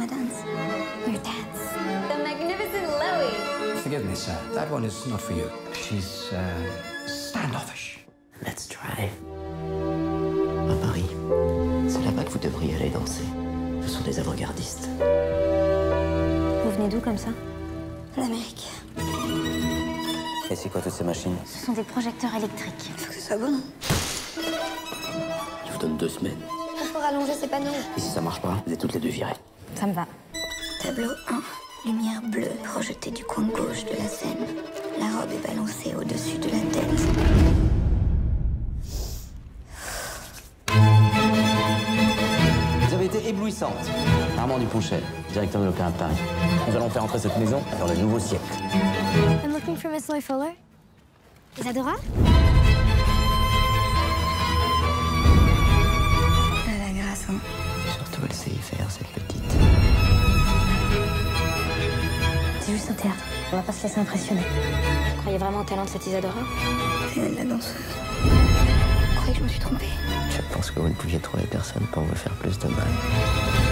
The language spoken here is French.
wanna dance? You dance. The magnificent Loie. Forgive me, sir. That one is not for you. She's standoffish. Let's try. À Paris, c'est là-bas que vous devriez aller danser. Ce sont des avant-gardistes. Vous venez d'où comme ça? L'Amérique. Et c'est quoi toutes ces machines? Ce sont des projecteurs électriques. Faut que ce soit bon. Je vous donne 2 semaines. Il faut rallonger ces panneaux. Et si ça marche pas, vous êtes toutes les deux virées. Ça me va. Tableau 1. Lumière bleue projetée du coin gauche de la scène. La robe est balancée au-dessus de la tête. Vous avez été éblouissante. Armand Duponchet, directeur de l'Opéra de Paris. Nous allons faire entrer cette maison dans le nouveau siècle. I'm looking for Miss Loie Fuller. Isadora? Elle a la grâce, hein. Surtout, elle sait y faire, cette petite. C'est juste un théâtre. On va pas se laisser impressionner. Vous croyez vraiment au talent de cette Isadora? C'est elle, la danseuse. Vous croyez que je me suis trompée? Je pense que vous ne pouviez trouver personne pour vous faire plus de mal.